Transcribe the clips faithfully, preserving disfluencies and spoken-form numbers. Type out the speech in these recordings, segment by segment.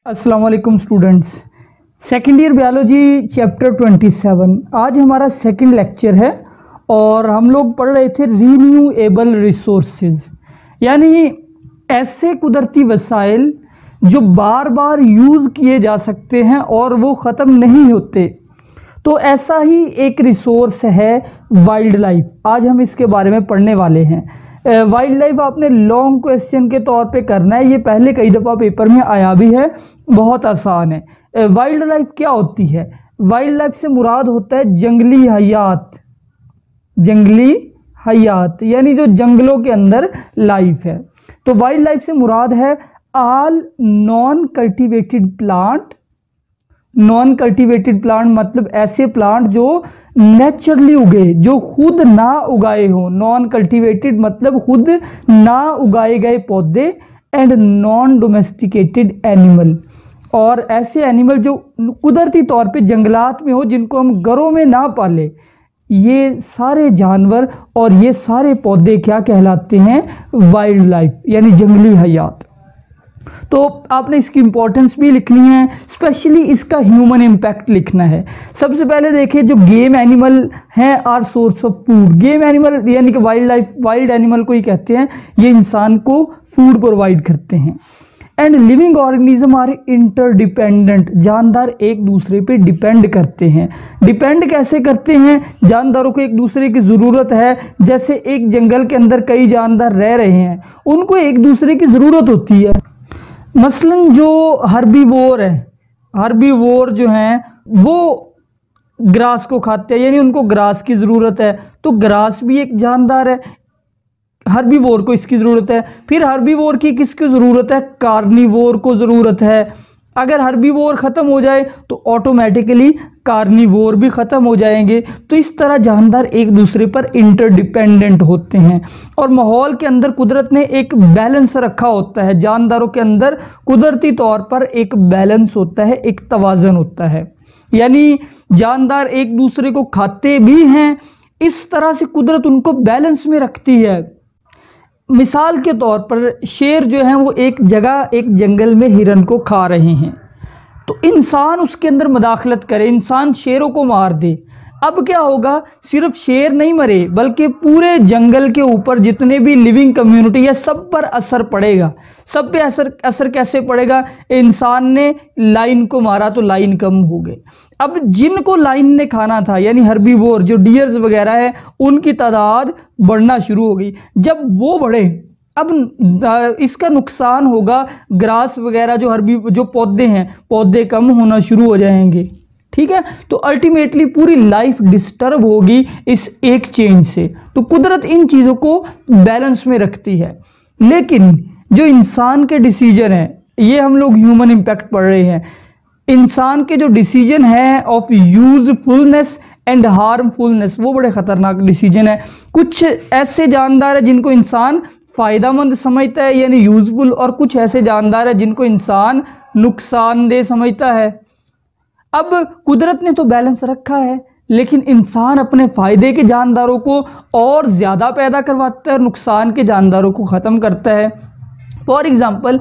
अस्सलाम वालेकुम students. Second year biology chapter सत्ताईस आज हमारा सेकंड लेक्चर है और हम लोग पढ़ रहे थे रीन्यूएबल रिसोर्सेज, यानी ऐसे कुदरती वसाइल जो बार बार यूज़ किए जा सकते हैं और वो ख़त्म नहीं होते। तो ऐसा ही एक रिसोर्स है वाइल्ड लाइफ। आज हम इसके बारे में पढ़ने वाले हैं। वाइल्ड लाइफ आपने लॉन्ग क्वेश्चन के तौर पे करना है, ये पहले कई दफ़ा पेपर में आया भी है, बहुत आसान है। वाइल्ड लाइफ क्या होती है? वाइल्ड लाइफ से मुराद होता है जंगली हयात, जंगली हयात यानी जो जंगलों के अंदर लाइफ है। तो वाइल्ड लाइफ से मुराद है all non cultivated plant. Non cultivated plant मतलब ऐसे प्लांट जो नेचुरली उगे, जो खुद ना उगाए हो। नॉन कल्टिवेटेड मतलब खुद ना उगाए गए पौधे। एंड नॉन डोमेस्टिकेटेड एनिमल, और ऐसे एनिमल जो कुदरती तौर पे जंगलात में हो, जिनको हम घरों में ना पाले। ये सारे जानवर और ये सारे पौधे क्या कहलाते हैं? वाइल्ड लाइफ यानी जंगली हयात। तो आपने इसकी इंपॉर्टेंस भी लिखनी है, स्पेशली इसका ह्यूमन इम्पैक्ट लिखना है। सबसे पहले देखिए, जो गेम एनिमल हैं are source of food. Game animal यानी कि वाइल्ड लाइफ, वाइल्ड एनिमल को ही कहते हैं, ये इंसान को फूड प्रोवाइड करते हैं। And living organism are interdependent, जानदार एक दूसरे पे डिपेंड करते हैं। डिपेंड कैसे करते हैं? जानदारों को एक दूसरे की ज़रूरत है। जैसे एक जंगल के अंदर कई जानदार रह रहे हैं, उनको एक दूसरे की ज़रूरत होती है। मसलन जो हर्बीवोर है, हर्बीवोर जो हैं वो ग्रास को खाते हैं, यानी उनको ग्रास की ज़रूरत है। तो ग्रास भी एक जानदार है, हर्बीवोर को इसकी ज़रूरत है। फिर हर्बीवोर की किसकी ज़रूरत है? कार्निवोर को ज़रूरत है। अगर हर्बीवोर ख़त्म हो जाए तो ऑटोमेटिकली कार्निवोर भी ख़त्म हो जाएंगे। तो इस तरह जानदार एक दूसरे पर इंटरडिपेंडेंट होते हैं। और माहौल के अंदर कुदरत ने एक बैलेंस रखा होता है। जानदारों के अंदर कुदरती तौर पर एक बैलेंस होता है, एक तवाज़न होता है, यानी जानदार एक दूसरे को खाते भी हैं। इस तरह से कुदरत उनको बैलेंस में रखती है। मिसाल के तौर पर शेर जो है वो एक जगह एक जंगल में हिरन को खा रहे हैं, तो इंसान उसके अंदर मदाखलत करे, इंसान शेरों को मार दे। अब क्या होगा? सिर्फ शेर नहीं मरे, बल्कि पूरे जंगल के ऊपर जितने भी लिविंग कम्युनिटी है सब पर असर पड़ेगा। सब पे असर असर कैसे पड़ेगा? इंसान ने लाइन को मारा तो लाइन कम हो गए। अब जिनको लाइन ने खाना था, यानी हर्बीवोर जो डियर्स वगैरह है, उनकी तादाद बढ़ना शुरू हो गई। जब वो बढ़े, अब इसका नुकसान होगा ग्रास वगैरह, जो हर्बी जो पौधे हैं, पौधे कम होना शुरू हो जाएंगे। ठीक है, तो अल्टीमेटली पूरी लाइफ डिस्टर्ब होगी इस एक चेंज से। तो कुदरत इन चीज़ों को बैलेंस में रखती है। लेकिन जो इंसान के डिसीजन है, ये हम लोग ह्यूमन इम्पैक्ट पढ़ रहे हैं, इंसान के जो डिसीजन है ऑफ यूजफुलनेस एंड हार्मफुलनेस, वो बड़े ख़तरनाक डिसीजन है। कुछ ऐसे जानदार है जिनको इंसान फ़ायदेमंद समझता है, यानी यूजफुल, और कुछ ऐसे जानदार है जिनको इंसान नुकसानदेह समझता है। अब कुदरत ने तो बैलेंस रखा है, लेकिन इंसान अपने फ़ायदे के जानदारों को और ज़्यादा पैदा करवाता है और नुकसान के जानदारों को ख़त्म करता है। फॉर एग्ज़ाम्पल,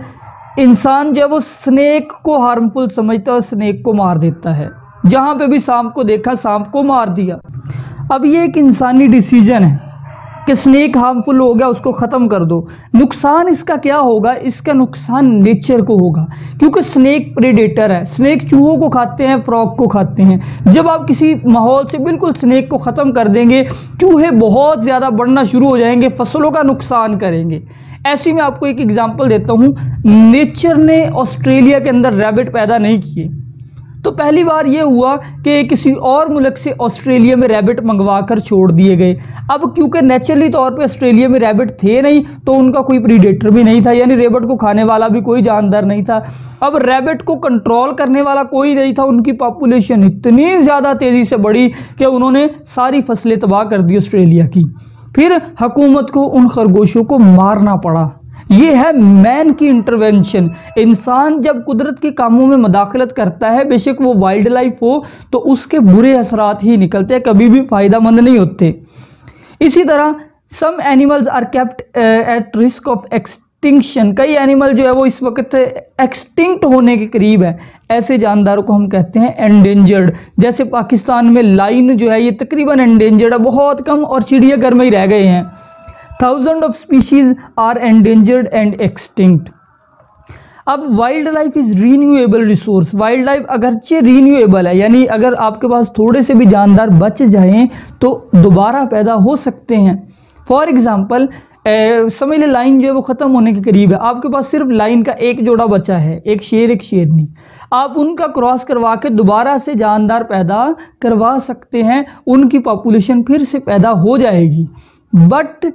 इंसान जब वो स्नेक को हार्मफुल समझता है, स्नेक को मार देता है। जहाँ पे भी सांप को देखा, सांप को मार दिया। अब ये एक इंसानी डिसीजन है कि स्नेक हार्मफुल हो गया, उसको ख़त्म कर दो। नुकसान इसका क्या होगा? इसका नुकसान नेचर को होगा, क्योंकि स्नेक प्रेडेटर है। स्नेक चूहों को खाते हैं, फ्रॉग को खाते हैं। जब आप किसी माहौल से बिल्कुल स्नेक को ख़त्म कर देंगे, चूहे बहुत ज़्यादा बढ़ना शुरू हो जाएंगे, फसलों का नुकसान करेंगे। ऐसे में आपको एक एग्जाम्पल देता हूँ। नेचर ने ऑस्ट्रेलिया के अंदर रैबिट पैदा नहीं किए, तो पहली बार ये हुआ कि किसी और मुल्क से ऑस्ट्रेलिया में रैबिट मंगवा कर छोड़ दिए गए। अब क्योंकि नेचुरली तौर पे ऑस्ट्रेलिया में रैबिट थे नहीं, तो उनका कोई प्रीडेटर भी नहीं था, यानी रैबिट को खाने वाला भी कोई जानदार नहीं था। अब रैबिट को कंट्रोल करने वाला कोई नहीं था। उनकी पॉपुलेशन इतनी ज़्यादा तेज़ी से बढ़ी कि उन्होंने सारी फसलें तबाह कर दी ऑस्ट्रेलिया की। फिर हुकूमत को उन खरगोशों को मारना पड़ा। ये है मैन की इंटरवेंशन। इंसान जब कुदरत के कामों में मदाखलत करता है, बेशक वो वाइल्ड लाइफ हो, तो उसके बुरे असरात ही निकलते हैं, कभी भी फ़ायदेमंद नहीं होते। इसी तरह some animals are kept at risk of extinction, कई एनिमल जो है वो इस वक्त एक्सटिंक्ट होने के करीब है, ऐसे जानदारों को हम कहते हैं एंडेंजर्ड। जैसे पाकिस्तान में लाइन जो है ये तकरीबन एंडेंजर्ड है, बहुत कम, और चिड़ियाघर में ही रह गए हैं। Thousand of species are endangered and extinct. अब wildlife is renewable resource. Wildlife अगरचे रीन्यूएबल है, यानी अगर आपके पास थोड़े से भी जानदार बच जाएं तो दोबारा पैदा हो सकते हैं। फॉर एग्जाम्पल समझ ले लाइन जो है वो ख़त्म होने के करीब है, आपके पास सिर्फ लाइन का एक जोड़ा बचा है, एक शेर एक शेरनी, आप उनका क्रॉस करवा के दोबारा से जानदार पैदा करवा सकते हैं, उनकी पॉपुलेशन फिर से पैदा हो जाएगी। But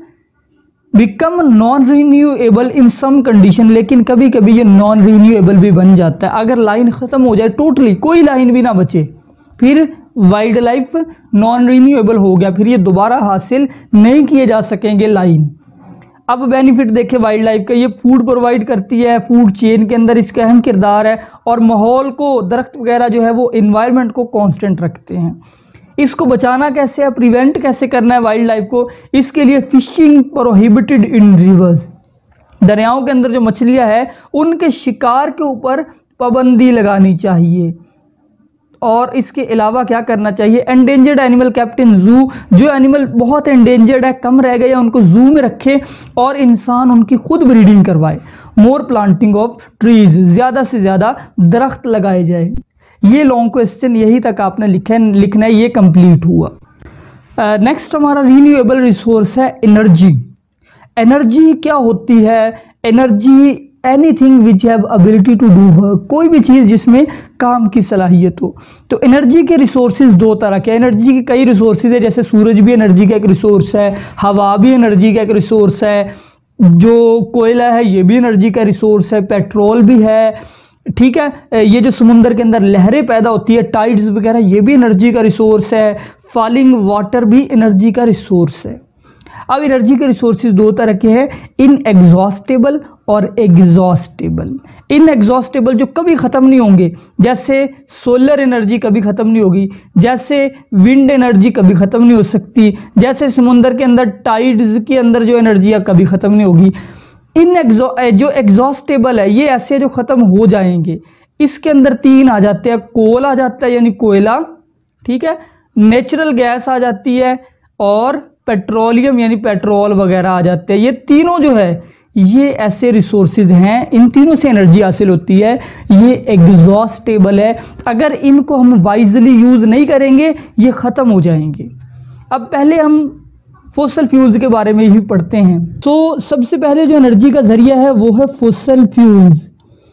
become non renewable in some condition, लेकिन कभी कभी ये नॉन रीन्यूएबल भी बन जाता है। अगर लाइन ख़त्म हो जाए टोटली, कोई लाइन भी ना बचे, फिर वाइल्ड लाइफ नॉन रीन्यूएबल हो गया, फिर ये दोबारा हासिल नहीं किए जा सकेंगे लाइन। अब बेनिफिट देखें वाइल्ड लाइफ का, ये फूड प्रोवाइड करती है, फूड चेन के अंदर इसका अहम किरदार है, और माहौल को, दरख्त वगैरह जो है वो इन्वायरमेंट को कांस्टेंट रखते हैं। इसको बचाना कैसे है, प्रिवेंट कैसे करना है वाइल्ड लाइफ को, इसके लिए फिशिंग प्रोहिबिटेड इन रिवर्स। दरियाओं के अंदर जो मछलियां हैं उनके शिकार के ऊपर पाबंदी लगानी चाहिए। और इसके अलावा क्या करना चाहिए, एंडेंजर्ड एनिमल केप्ट इन जू, जो एनिमल बहुत एंडेंजर्ड है, कम रह गए, उनको जू में रखे और इंसान उनकी खुद ब्रीडिंग करवाए। मोर प्लांटिंग ऑफ ट्रीज, ज़्यादा से ज़्यादा दरख्त लगाए जाए। ये लॉन्ग क्वेश्चन यही तक आपने लिखा लिखना है, ये कंप्लीट हुआ। नेक्स्ट uh, हमारा रीन्यूएबल रिसोर्स है एनर्जी। एनर्जी क्या होती है, energy anything which have ability to do work, कोई भी चीज़ जिसमें काम की सलाहियत हो। तो एनर्जी के रिसोर्सेज दो तरह के, एनर्जी के कई रिसोर्सेज है, जैसे सूरज भी एनर्जी का एक रिसोर्स है, हवा भी एनर्जी का एक रिसोर्स है, जो कोयला है ये भी एनर्जी का रिसोर्स है, पेट्रोल भी है, ठीक है। ये जो समुंदर के अंदर लहरें पैदा होती है, टाइड्स वगैरह, ये भी एनर्जी का रिसोर्स है। फॉलिंग वाटर भी एनर्जी का रिसोर्स है। अब एनर्जी के रिसोर्सेज दो तरह के हैं, इनएग्जॉस्टेबल और एग्जॉस्टेबल। इनएग्जॉस्टेबल जो कभी ख़त्म नहीं होंगे, जैसे सोलर एनर्जी कभी ख़त्म नहीं होगी, जैसे विंड एनर्जी कभी ख़त्म नहीं हो सकती, जैसे समुंदर के अंदर टाइड्स के अंदर जो एनर्जी है कभी ख़त्म नहीं होगी। इन एग्जॉ जो एग्जॉस्टेबल है ये ऐसे जो ख़त्म हो जाएंगे। इसके अंदर तीन आ जाते हैं, कोल आ जाता है यानी कोयला, ठीक है, नेचुरल गैस आ जाती है, और पेट्रोलियम यानी पेट्रोल वगैरह आ जाते हैं। ये तीनों जो है ये ऐसे रिसोर्सेज हैं, इन तीनों से एनर्जी हासिल होती है, ये एग्जॉस्टेबल है। अगर इनको हम वाइजली यूज़ नहीं करेंगे ये ख़त्म हो जाएंगे। अब पहले हम फॉसल फ्यूल्स के बारे में ही पढ़ते हैं। तो so, सबसे पहले जो एनर्जी का ज़रिया है वो है फॉसल फ्यूल्स।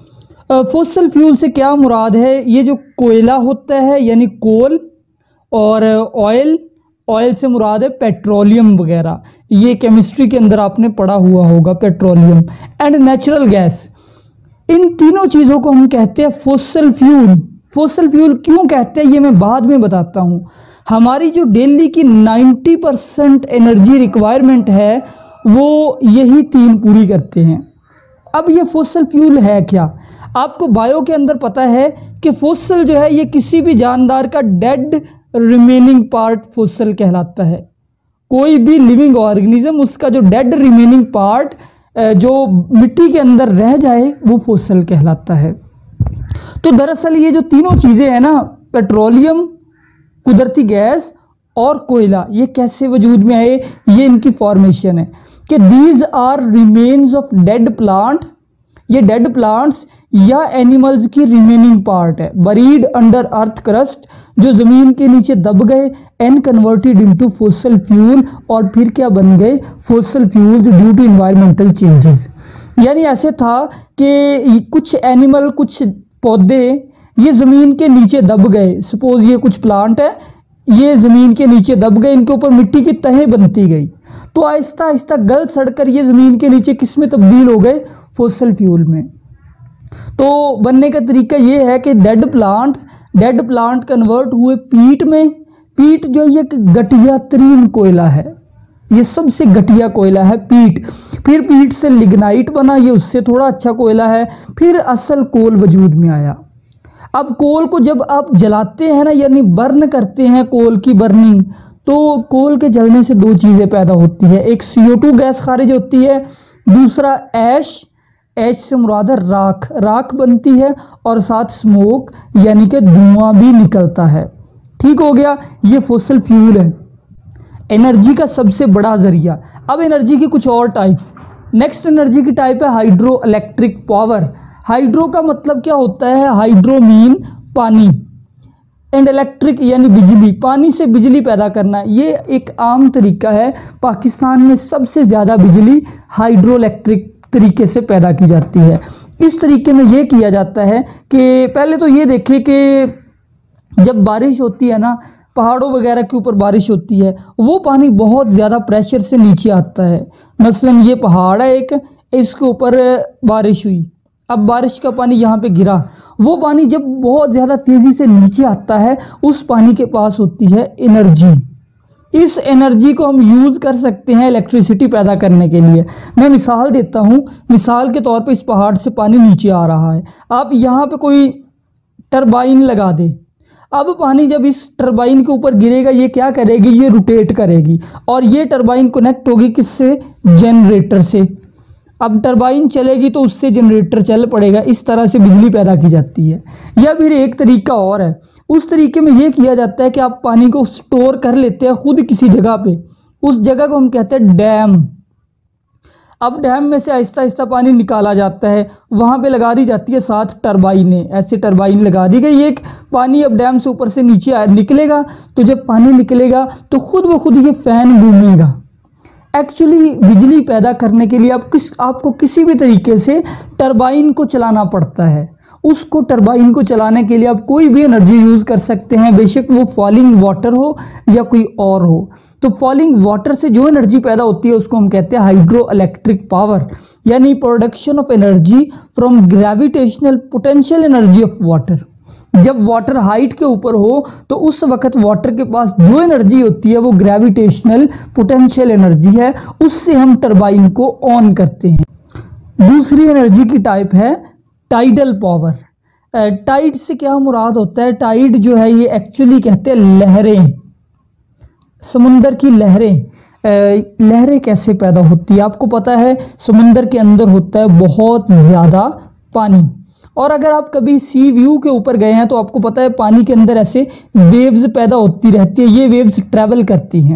फॉसल फ्यूल से क्या मुराद है, ये जो कोयला होता है यानी कोल, और ऑयल, ऑयल से मुराद है पेट्रोलियम वगैरह, ये केमिस्ट्री के अंदर आपने पढ़ा हुआ होगा, पेट्रोलियम एंड नेचुरल गैस। इन तीनों चीज़ों को हम कहते हैं फॉसल फ्यूल। फॉसल फ्यूल क्यों कहते हैं ये मैं बाद में बताता हूँ। हमारी जो डेली की नब्बे परसेंट एनर्जी रिक्वायरमेंट है वो यही तीन पूरी करते हैं। अब ये फॉसल फ्यूल है क्या, आपको बायो के अंदर पता है कि फॉसल जो है ये किसी भी जानदार का डेड रिमेनिंग पार्ट फॉसल कहलाता है। कोई भी लिविंग ऑर्गेनिज्म उसका जो डेड रिमेनिंग पार्ट जो मिट्टी के अंदर रह जाए वो फॉसल कहलाता है। तो दरअसल ये जो तीनों चीज़ें हैं ना, पेट्रोलियम, कुदरती गैस और कोयला, ये कैसे वजूद में आए, ये इनकी फॉर्मेशन है कि these are remains of dead plant. ये डेड प्लांट्स या एनिमल्स की रिमेनिंग पार्ट है, बरीड अंडर अर्थ क्रस्ट, जो ज़मीन के नीचे दब गए, and converted into fossil fuel, और फिर क्या बन गए, fossil fuels due to environmental changes. यानी ऐसे था कि कुछ एनिमल, कुछ पौधे ये ज़मीन के नीचे दब गए, सपोज ये कुछ प्लांट है, ये ज़मीन के नीचे दब गए, इनके ऊपर मिट्टी की तहें बनती गई, तो आहिस्ता आहिस्ता गल सड़कर ये ज़मीन के नीचे किस में तब्दील हो गए, फॉसल फ्यूल में। तो बनने का तरीका ये है कि dead plant dead plant convert हुए पीट में। पीट जो है एक घटिया तरीन कोयला है, ये सबसे घटिया कोयला है पीट। फिर पीट से लिग्नाइट बना, ये उससे थोड़ा अच्छा कोयला है। फिर असल कोल वजूद में आया। अब कोल को जब आप जलाते हैं ना, यानी बर्न करते हैं, कोल की बर्निंग, तो कोल के जलने से दो चीज़ें पैदा होती है, एक सी ओ टू गैस खारिज होती है, दूसरा ऐश एच से मुराद है राख, राख बनती है और साथ स्मोक यानी कि धुआं भी निकलता है। ठीक हो गया, ये फॉसिल फ्यूल है, एनर्जी का सबसे बड़ा जरिया। अब एनर्जी की कुछ और टाइप्स। नेक्स्ट एनर्जी की टाइप है हाइड्रो इलेक्ट्रिक पावर। हाइड्रो का मतलब क्या होता है? हाइड्रो मीन पानी, एंड इलेक्ट्रिक यानी बिजली, पानी से बिजली पैदा करना। ये एक आम तरीका है। पाकिस्तान में सबसे ज़्यादा बिजली हाइड्रो इलेक्ट्रिक तरीके से पैदा की जाती है। इस तरीके में ये किया जाता है कि पहले तो ये देखें कि जब बारिश होती है ना, पहाड़ों वगैरह के ऊपर बारिश होती है, वो पानी बहुत ज़्यादा प्रेशर से नीचे आता है। मसलन ये पहाड़ है एक, इसके ऊपर बारिश हुई, अब बारिश का पानी यहाँ पे गिरा, वो पानी जब बहुत ज़्यादा तेज़ी से नीचे आता है, उस पानी के पास होती है एनर्जी। इस एनर्जी को हम यूज़ कर सकते हैं इलेक्ट्रिसिटी पैदा करने के लिए। मैं मिसाल देता हूँ। मिसाल के तौर पे इस पहाड़ से पानी नीचे आ रहा है, आप यहाँ पे कोई टरबाइन लगा दें। अब पानी जब इस टरबाइन के ऊपर गिरेगा, ये क्या करेगी? ये रोटेट करेगी और ये टरबाइन कनेक्ट होगी किससे? जनरेटर से। अब टरबाइन चलेगी तो उससे जनरेटर चल पड़ेगा। इस तरह से बिजली पैदा की जाती है। या फिर एक तरीका और है, उस तरीके में ये किया जाता है कि आप पानी को स्टोर कर लेते हैं खुद किसी जगह पे, उस जगह को हम कहते हैं डैम। अब डैम में से आहिस्ता आहिस्ता पानी निकाला जाता है, वहाँ पे लगा दी जाती है साथ टरबाइनें, ऐसे टरबाइन लगा दी गई। एक पानी अब डैम से ऊपर से नीचे निकलेगा, तो जब पानी निकलेगा तो खुद ब खुद ये फैन घूमेगा। एक्चुअली बिजली पैदा करने के लिए आप किस आपको किसी भी तरीके से टरबाइन को चलाना पड़ता है। उसको टरबाइन को चलाने के लिए आप कोई भी एनर्जी यूज़ कर सकते हैं, बेशक वो फॉलिंग वाटर हो या कोई और हो। तो फॉलिंग वाटर से जो एनर्जी पैदा होती है उसको हम कहते हैं हाइड्रो इलेक्ट्रिक पावर, यानी production of energy from gravitational potential energy of water. जब वाटर हाइट के ऊपर हो तो उस वक्त वाटर के पास जो एनर्जी होती है वो ग्रेविटेशनल पोटेंशियल एनर्जी है, उससे हम टरबाइन को ऑन करते हैं। दूसरी एनर्जी की टाइप है टाइडल पावर। टाइड से क्या मुराद होता है? टाइड जो है ये एक्चुअली कहते हैं लहरें, समुंदर की लहरें। लहरें कैसे पैदा होती है? आपको पता है समुंदर के अंदर होता है बहुत ज़्यादा पानी, और अगर आप कभी सी व्यू के ऊपर गए हैं तो आपको पता है पानी के अंदर ऐसे वेव्स पैदा होती रहती है। ये वेव्स ट्रैवल करती हैं।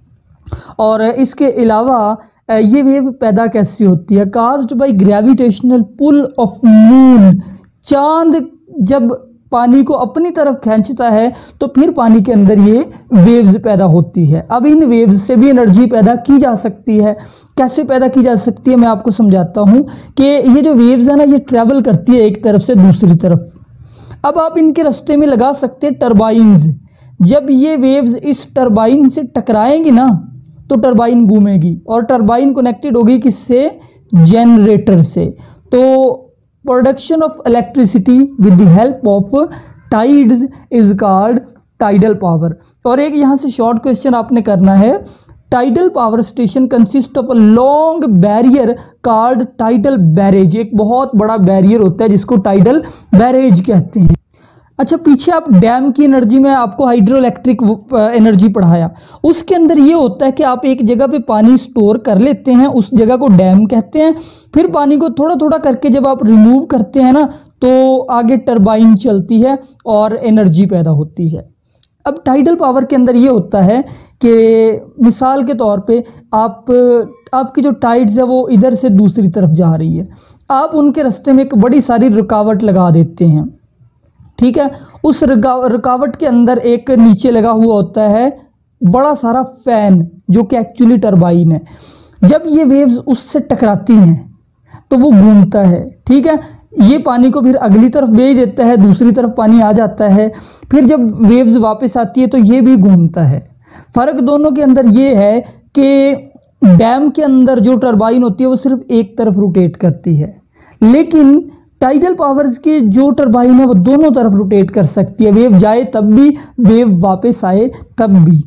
और इसके अलावा ये वेव पैदा कैसे होती है? Caused by gravitational pull of moon. चांद जब पानी को अपनी तरफ खींचता है तो फिर पानी के अंदर ये वेव्स पैदा होती है। अब इन वेव्स से भी एनर्जी पैदा की जा सकती है। कैसे पैदा की जा सकती है मैं आपको समझाता हूँ कि ये जो वेव्स है ना, ये ट्रैवल करती है एक तरफ से दूसरी तरफ। अब आप इनके रास्ते में लगा सकते हैं टरबाइन्स। जब ये वेव्स इस टरबाइन से टकराएंगी ना तो टरबाइन घूमेगी, और टरबाइन कनेक्टेड होगी किससे? जनरेटर से। तो production of electricity with the help of tides is called tidal power. और एक यहाँ से शॉर्ट क्वेश्चन आपने करना है। Tidal power station consist of a long barrier called tidal barrage. एक बहुत बड़ा बैरियर होता है जिसको टाइडल बैरेज कहते हैं। अच्छा, पीछे आप डैम की एनर्जी में आपको हाइड्रो इलेक्ट्रिक एनर्जी पढ़ाया, उसके अंदर ये होता है कि आप एक जगह पे पानी स्टोर कर लेते हैं, उस जगह को डैम कहते हैं। फिर पानी को थोड़ा थोड़ा करके जब आप रिमूव करते हैं ना तो आगे टरबाइन चलती है और एनर्जी पैदा होती है। अब टाइडल पावर के अंदर ये होता है कि मिसाल के तौर पे आप आपकी जो टाइड्स है वो इधर से दूसरी तरफ जा रही है, आप उनके रास्ते में एक बड़ी सारी रुकावट लगा देते हैं। ठीक है, उस रुकावट के अंदर एक नीचे लगा हुआ होता है बड़ा सारा फैन जो कि एक्चुअली टरबाइन है। जब ये वेव्स उससे टकराती हैं तो वो घूमता है। ठीक है, ये पानी को फिर अगली तरफ भेज देता है, दूसरी तरफ पानी आ जाता है। फिर जब वेव्स वापस आती है तो ये भी घूमता है। फ़र्क दोनों के अंदर ये है कि डैम के अंदर जो टरबाइन होती है वो सिर्फ एक तरफ रोटेट करती है, लेकिन टाइडल पावर्स की जो टरबाइन है वो दोनों तरफ रोटेट कर सकती है। वेव जाए तब भी, वेव वापस आए तब भी।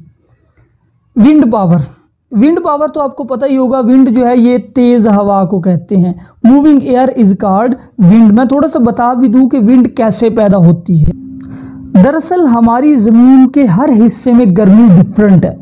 Wind power. विंड पावर तो आपको पता ही होगा, विंड जो है ये तेज हवा को कहते हैं। Moving air is called wind. मैं थोड़ा सा बता भी दूं कि विंड कैसे पैदा होती है। दरअसल हमारी ज़मीन के हर हिस्से में गर्मी डिफरेंट है।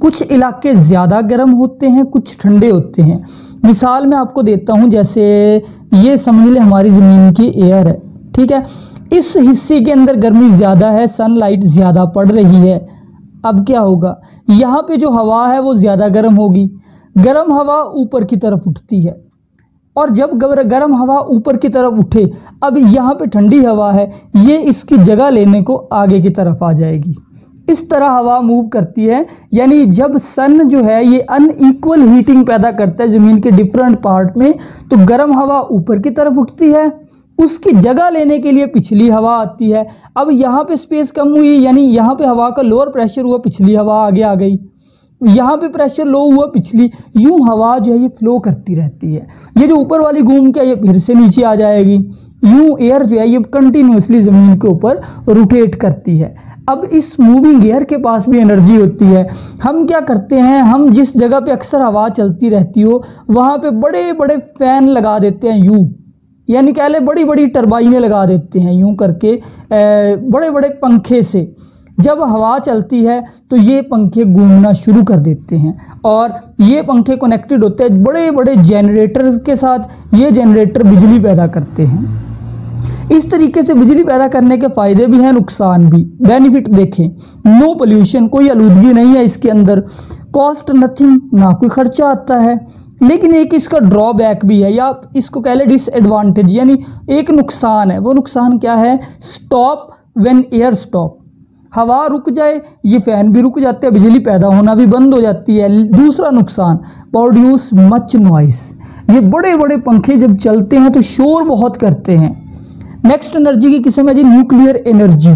कुछ इलाके ज़्यादा गर्म होते हैं, कुछ ठंडे होते हैं। मिसाल मैं आपको देता हूँ, जैसे ये समझ ले हमारी ज़मीन की एयर है, ठीक है। इस हिस्से के अंदर गर्मी ज़्यादा है, सनलाइट ज़्यादा पड़ रही है। अब क्या होगा, यहाँ पे जो हवा है वो ज़्यादा गर्म होगी। गर्म हवा ऊपर की तरफ उठती है, और जब गर्म हवा ऊपर की तरफ उठे, अब यहाँ पे ठंडी हवा है, ये इसकी जगह लेने को आगे की तरफ आ जाएगी। इस तरह हवा मूव करती है। यानी जब सन जो है ये अनइक्वल हीटिंग पैदा करता है ज़मीन के डिफरेंट पार्ट में, तो गर्म हवा ऊपर की तरफ उठती है, उसकी जगह लेने के लिए पिछली हवा आती है। अब यहाँ पे स्पेस कम हुई, यानी यहाँ पे हवा का लोअर प्रेशर हुआ, पिछली हवा आगे आ गई। यहाँ पे प्रेशर लो हुआ, पिछली, यूं हवा जो है ये फ्लो करती रहती है। ये जो ऊपर वाली घूम के ये फिर से नीचे आ जाएगी। यूं एयर जो है ये कंटिन्यूसली ज़मीन के ऊपर रोटेट करती है। अब इस मूविंग एयर के पास भी एनर्जी होती है। हम क्या करते हैं, हम जिस जगह पे अक्सर हवा चलती रहती हो वहाँ पे बड़े बड़े फैन लगा देते हैं, यूं यानी कह ले बड़ी बड़ी टरबाइनें लगा देते हैं यूं करके, बड़े बड़े पंखे से। जब हवा चलती है तो ये पंखे घूमना शुरू कर देते हैं, और ये पंखे कनेक्टेड होते हैं बड़े बड़े जनरेटर्स के साथ। ये जनरेटर बिजली पैदा करते हैं। इस तरीके से बिजली पैदा करने के फ़ायदे भी हैं, नुकसान भी। बेनिफिट देखें, नो पोल्यूशन, कोई आलूदगी नहीं है इसके अंदर, कॉस्ट नथिंग, ना कोई खर्चा आता है। लेकिन एक इसका ड्रॉबैक भी है, या इसको कह ले डिसएडवांटेज, यानी एक नुकसान है। वो नुकसान क्या है, स्टॉप व्हेन एयर स्टॉप, हवा रुक जाए, ये फ़ैन भी रुक जाते हैं, बिजली पैदा होना भी बंद हो जाती है। दूसरा नुकसान, प्रोड्यूस मच नॉइस, ये बड़े बड़े पंखे जब चलते हैं तो शोर बहुत करते हैं। नेक्स्ट एनर्जी की किस्म है जी nuclear energy,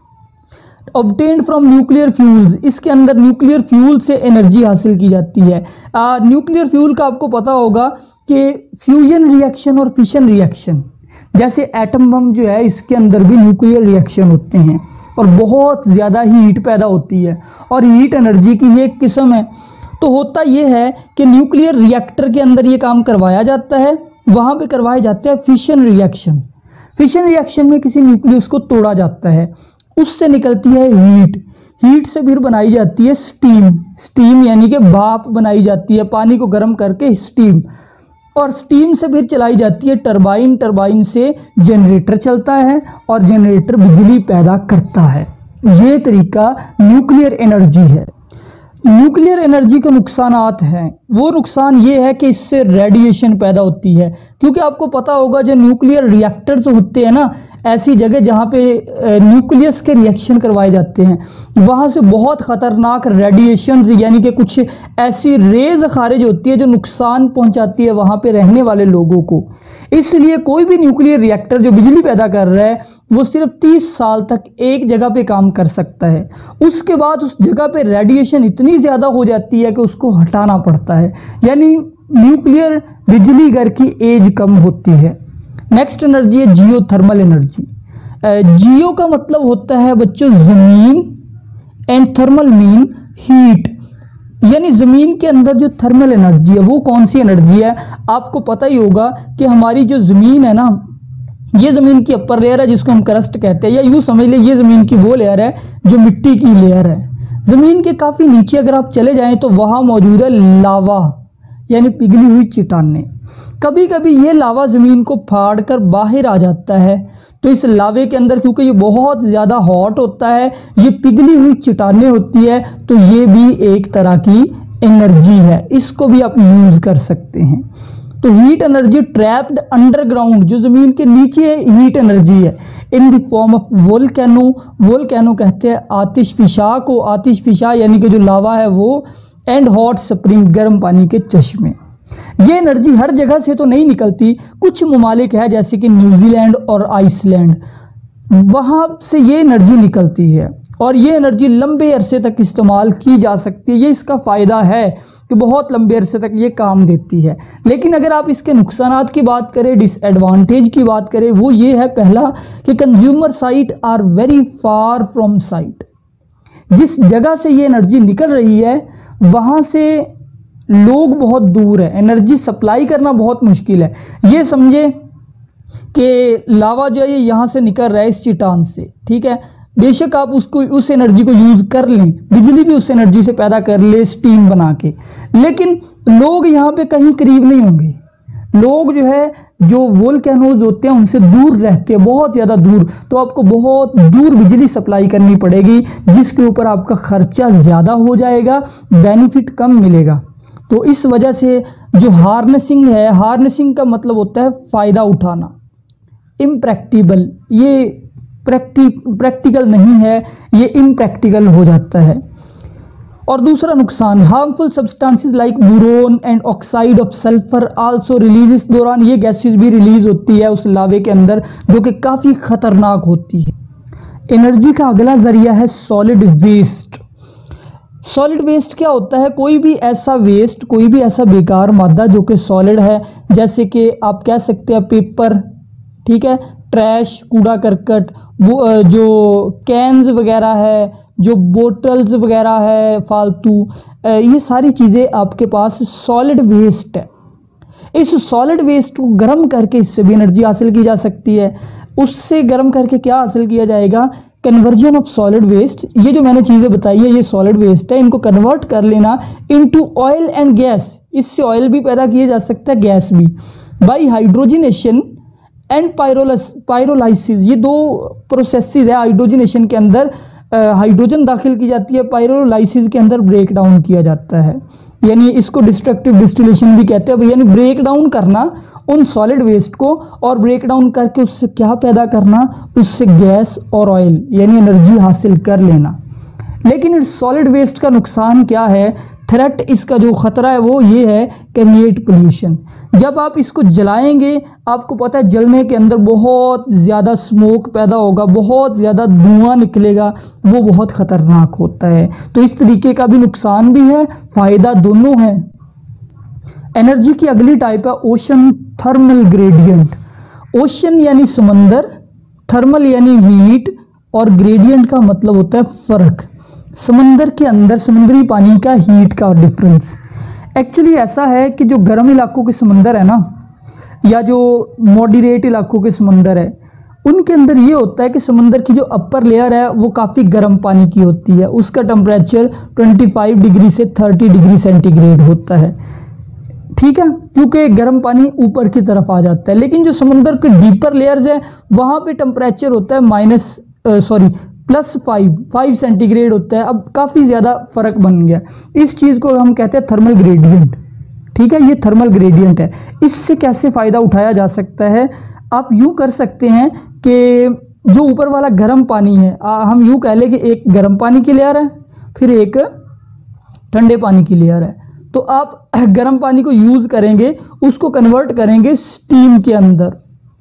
obtained from nuclear fuels. इसके अंदर न्यूक्लियर फ्यूल से एनर्जी हासिल की जाती है। न्यूक्लियर फ्यूल का आपको पता होगा कि फ्यूजन रिएक्शन और फिशन रिएक्शन, जैसे एटम बम जो है इसके अंदर भी न्यूक्लियर रिएक्शन होते हैं और बहुत ज़्यादा हीट पैदा होती है, और हीट एनर्जी की ये एक किस्म है। तो होता ये है कि न्यूक्लियर रिएक्टर के अंदर ये काम करवाया जाता है, वहाँ पे करवाए जाते हैं फिशन रिएक्शन। फिशन रिएक्शन में किसी न्यूक्लियस को तोड़ा जाता है, उससे निकलती है हीट, हीट से फिर बनाई जाती है स्टीम, स्टीम यानी कि भाप बनाई जाती है, पानी को गर्म करके स्टीम, और स्टीम से फिर चलाई जाती है टरबाइन, टरबाइन से जनरेटर चलता है और जनरेटर बिजली पैदा करता है। ये तरीका न्यूक्लियर एनर्जी है। न्यूक्लियर एनर्जी के नुकसानात हैं, वो नुकसान ये है कि इससे रेडिएशन पैदा होती है, क्योंकि आपको पता होगा जो न्यूक्लियर रिएक्टर्स होते हैं ना, ऐसी जगह जहाँ पे न्यूक्लियस के रिएक्शन करवाए जाते हैं, वहाँ से बहुत ख़तरनाक रेडिएशंस यानी कि कुछ ऐसी रेज खारिज होती है जो नुकसान पहुँचाती है वहाँ पे रहने वाले लोगों को। इसलिए कोई भी न्यूक्लियर रिएक्टर जो बिजली पैदा कर रहा है वो सिर्फ तीस साल तक एक जगह पे काम कर सकता है। उसके बाद उस जगह पे रेडिएशन इतनी ज़्यादा हो जाती है कि उसको हटाना पड़ता है, यानी न्यूक्लियर बिजली घर की एज कम होती है। नेक्स्ट एनर्जी है जियोथर्मल एनर्जी। जियो का मतलब होता है बच्चों ज़मीन, एंड थर्मल मीन हीट, यानी ज़मीन के अंदर जो थर्मल एनर्जी है वो कौन सी एनर्जी है। आपको पता ही होगा कि हमारी जो ज़मीन है ना, ये ज़मीन की अपर लेयर है जिसको हम क्रस्ट कहते हैं, या यूँ समझ ले ये ज़मीन की वो लेयर है जो मिट्टी की लेयर है। ज़मीन के काफ़ी नीचे अगर आप चले जाएं तो वहाँ मौजूद है लावा, यानी पिघली हुई चट्टानें। कभी कभी ये लावा ज़मीन को फाड़ कर बाहर आ जाता है, तो इस लावे के अंदर क्योंकि ये बहुत ज़्यादा हॉट होता है, ये पिघली हुई चट्टानें होती है, तो ये भी एक तरह की एनर्जी है, इसको भी आप यूज़ कर सकते हैं। तो हीट एनर्जी ट्रैप्ड अंडरग्राउंड, जो ज़मीन के नीचे हीट एनर्जी है, in the form of volcano, volcano कहते हैं आतिशफिशा को, आतिशफिशा यानी कि जो लावा है वो, एंड हॉट स्प्रिंग, गर्म पानी के चश्मे। ये एनर्जी हर जगह से तो नहीं निकलती, कुछ ममालिक है जैसे कि न्यूजीलैंड और आइसलैंड, वहाँ से ये एनर्जी निकलती है, और ये एनर्जी लंबे अरसे तक इस्तेमाल की जा सकती है। ये इसका फ़ायदा है कि बहुत लंबे अरसे तक ये काम देती है। लेकिन अगर आप इसके नुकसानात की बात करें, डिसएडवांटेज की बात करें, वो ये है पहला कि consumer site are very far from site, जिस जगह से ये एनर्जी निकल रही है वहाँ से लोग बहुत दूर है, एनर्जी सप्लाई करना बहुत मुश्किल है। ये समझे कि लावा जो है ये यहाँ से निकल रहा है इस चट्टान से, ठीक है, बेशक आप उसको उस एनर्जी को यूज़ कर लें, बिजली भी उस एनर्जी से पैदा कर ले स्टीम बना के, लेकिन लोग यहाँ पे कहीं करीब नहीं होंगे। लोग जो है जो वोल्केनोज होते हैं उनसे दूर रहते हैं, बहुत ज़्यादा दूर, तो आपको बहुत दूर बिजली सप्लाई करनी पड़ेगी, जिसके ऊपर आपका खर्चा ज़्यादा हो जाएगा, बेनिफिट कम मिलेगा। तो इस वजह से जो हार्नेसिंग है, हार्नेसिंग का मतलब होता है फ़ायदा उठाना, इम्प्रैक्टिबल, ये प्रैक्टि प्रैक्टिकल नहीं है, ये इम्प्रैक्टिकल हो जाता है। और दूसरा नुकसान, harmful substances like boron and oxide of sulphur also release, इस दौरान ये गैसेस भी रिलीज होती है उस लावे के अंदर, जो कि काफ़ी ख़तरनाक होती है। एनर्जी का अगला ज़रिया है सॉलिड वेस्ट। सॉलिड वेस्ट क्या होता है? कोई भी ऐसा वेस्ट, कोई भी ऐसा बेकार मादा जो कि सॉलिड है, जैसे कि आप कह सकते हैं पेपर, ठीक है, ट्रैश, कूड़ा करकट, वो जो कैन्स वगैरह है, जो बोतल्स वगैरह है फालतू, ये सारी चीज़ें आपके पास सॉलिड वेस्ट है। इस सॉलिड वेस्ट को गर्म करके इससे भी एनर्जी हासिल की जा सकती है। उससे गर्म करके क्या हासिल किया जाएगा? Conversion of solid waste. ये जो मैंने चीज़ें बताई है ये सॉलिड वेस्ट है, इनको कन्वर्ट कर लेना इनटू ऑयल एंड गैस। इससे ऑयल भी पैदा किया जा सकता है, गैस भी, बाई हाइड्रोजनेशन एंड पायरोलस पायरोलाइसिस। ये दो प्रोसेसेस है। हाइड्रोजनेशन के अंदर हाइड्रोजन दाखिल की जाती है, पायरोलाइसिस के अंदर ब्रेक डाउन किया जाता है, यानी इसको डिस्ट्रक्टिव डिस्टिलेशन भी कहते हैं। यानी ब्रेक डाउन करना उन सॉलिड वेस्ट को, और ब्रेक डाउन करके उससे क्या पैदा करना? उससे गैस और ऑयल यानी एनर्जी हासिल कर लेना। लेकिन इस सॉलिड वेस्ट का नुकसान क्या है? थ्रेट, इसका जो ख़तरा है वो ये है, क्रिएट पोल्यूशन। जब आप इसको जलाएंगे, आपको पता है जलने के अंदर बहुत ज़्यादा स्मोक पैदा होगा, बहुत ज़्यादा धुआं निकलेगा, वो बहुत ख़तरनाक होता है। तो इस तरीके का भी नुकसान भी है, फ़ायदा दोनों है। एनर्जी की अगली टाइप है ओशन थर्मल ग्रेडियंट। ओशन यानी समंदर, थर्मल यानी हीट, और ग्रेडियंट का मतलब होता है फ़र्क। समंदर के अंदर समुद्री पानी का हीट का डिफरेंस। एक्चुअली ऐसा है कि जो गर्म इलाकों के समंदर है ना, या जो मॉडरेट इलाकों के समंदर है, उनके अंदर ये होता है कि समंदर की जो अपर लेयर है वो काफ़ी गर्म पानी की होती है। उसका टेम्परेचर पच्चीस डिग्री से तीस डिग्री सेंटीग्रेड होता है, ठीक है, क्योंकि गर्म पानी ऊपर की तरफ आ जाता है। लेकिन जो समुद्र के डीपर लेयर्स है वहाँ पे टेम्परेचर होता है minus sorry plus five five centigrade होता है। अब काफ़ी ज़्यादा फ़र्क बन गया। इस चीज़ को हम कहते हैं थर्मल ग्रेडियंट, ठीक है, ये थर्मल ग्रेडियंट है। इससे कैसे फ़ायदा उठाया जा सकता है? आप यूँ कर सकते हैं कि जो ऊपर वाला गर्म पानी है, आ, हम यूँ कह लें कि एक गर्म पानी की लेयर है, फिर एक ठंडे पानी की लेयर है। तो आप गर्म पानी को यूज़ करेंगे, उसको कन्वर्ट करेंगे स्टीम के अंदर,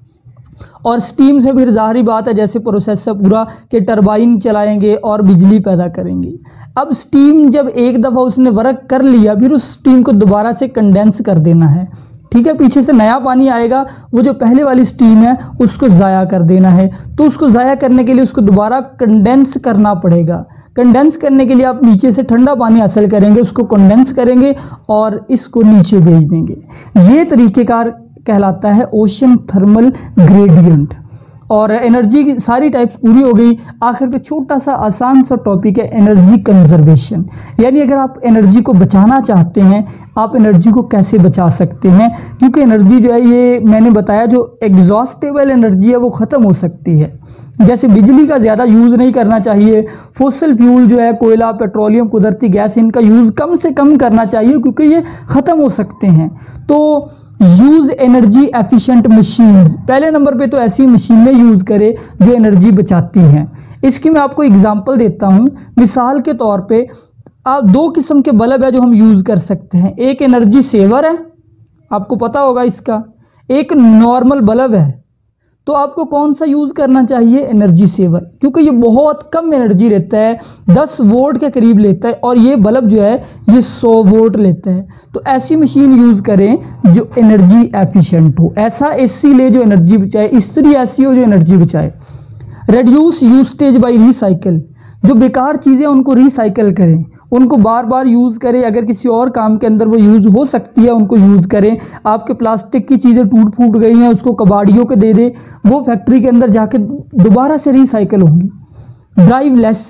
और स्टीम से फिर ज़ाहरी बात है जैसे प्रोसेस है पूरा कि टरबाइन चलाएंगे और बिजली पैदा करेंगे। अब स्टीम जब एक दफ़ा उसने वर्क कर लिया, फिर उस स्टीम को दोबारा से कंडेंस कर देना है, ठीक है, पीछे से नया पानी आएगा, वो जो पहले वाली स्टीम है उसको ज़ाया कर देना है। तो उसको ज़ाया करने के लिए उसको दोबारा कंडेंस करना पड़ेगा। कंडेंस करने के लिए आप नीचे से ठंडा पानी हासिल करेंगे, उसको कंडेंस करेंगे और इसको नीचे भेज देंगे। ये तरीक़ेकार कहलाता है ओशन थर्मल ग्रेडियंट। और एनर्जी की सारी टाइप्स पूरी हो गई। आखिर पे छोटा सा आसान सा टॉपिक है एनर्जी कंजर्वेशन, यानी अगर आप एनर्जी को बचाना चाहते हैं, आप एनर्जी को कैसे बचा सकते हैं, क्योंकि एनर्जी जो है ये मैंने बताया जो एग्जॉस्टेबल एनर्जी है वो ख़त्म हो सकती है। जैसे बिजली का ज़्यादा यूज़ नहीं करना चाहिए, फॉसिल फ्यूल जो है कोयला, पेट्रोलियम, कुदरती गैस, इनका यूज़ कम से कम करना चाहिए क्योंकि ये ख़त्म हो सकते हैं। तो यूज़ एनर्जी एफिशिएंट मशीन्स, पहले नंबर पे तो ऐसी मशीनें यूज़ करें जो एनर्जी बचाती हैं। इसकी मैं आपको एग्जांपल देता हूँ। मिसाल के तौर पे आप दो किस्म के बल्ब है जो हम यूज़ कर सकते हैं। एक एनर्जी सेवर है, आपको पता होगा इसका, एक नॉर्मल बल्ब है। तो आपको कौन सा यूज़ करना चाहिए? एनर्जी सेवर, क्योंकि ये बहुत कम एनर्जी लेता है, दस वोल्ट के करीब लेता है, और ये बल्ब जो है ये सौ वोल्ट लेता है। तो ऐसी मशीन यूज़ करें जो एनर्जी एफिशिएंट हो। ऐसा एसी ले जो एनर्जी बचाए, इस्त्री ऐसी हो जो एनर्जी बचाए। रेड्यूस यूस्टेज बाय रिसाइकल, जो बेकार चीज़ें उनको रिसाइकल करें, उनको बार बार यूज़ करें। अगर किसी और काम के अंदर वो यूज़ हो सकती है उनको यूज़ करें। आपके प्लास्टिक की चीज़ें टूट फूट गई हैं, उसको कबाड़ियों को दे दें, वो फैक्ट्री के अंदर जाके दोबारा से रिसाइकल होंगी। ड्राइव लेस,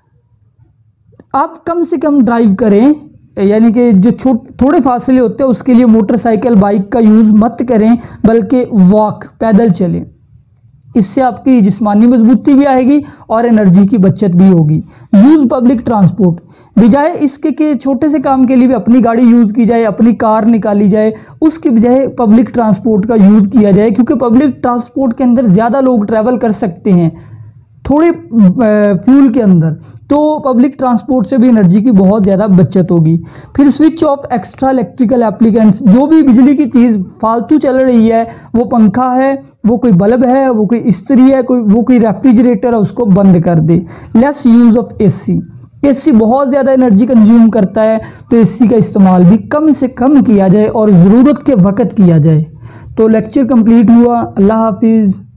आप कम से कम ड्राइव करें, यानी कि जो छोट थोड़े फासले होते हैं उसके लिए मोटरसाइकिल बाइक का यूज़ मत करें, बल्कि वॉक पैदल चलें। इससे आपकी जिस्मानी मजबूती भी आएगी और एनर्जी की बचत भी होगी। यूज़ पब्लिक ट्रांसपोर्ट, बजाय इसके कि छोटे से काम के लिए भी अपनी गाड़ी यूज़ की जाए, अपनी कार निकाली जाए, उसकी बजाय पब्लिक ट्रांसपोर्ट का यूज़ किया जाए, क्योंकि पब्लिक ट्रांसपोर्ट के अंदर ज़्यादा लोग ट्रैवल कर सकते हैं थोड़े फ्यूल के अंदर, तो पब्लिक ट्रांसपोर्ट से भी एनर्जी की बहुत ज़्यादा बचत होगी। फिर switch off extra electrical applicants, जो भी बिजली की चीज़ फालतू चल रही है, वो पंखा है, वो कोई बल्ब है, वो कोई इस्त्री है, कोई वो कोई रेफ्रिजरेटर है, उसको बंद कर दे। Less use of AC, AC बहुत ज़्यादा एनर्जी कंज्यूम करता है, तो एसी का इस्तेमाल भी कम से कम किया जाए और ज़रूरत के वक्त किया जाए। तो लेक्चर कंप्लीट हुआ। अल्लाह हाफिज़।